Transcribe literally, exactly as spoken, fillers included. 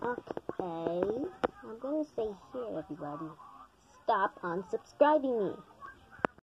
Okay, I'm going to say here, everybody, stop unsubscribing me.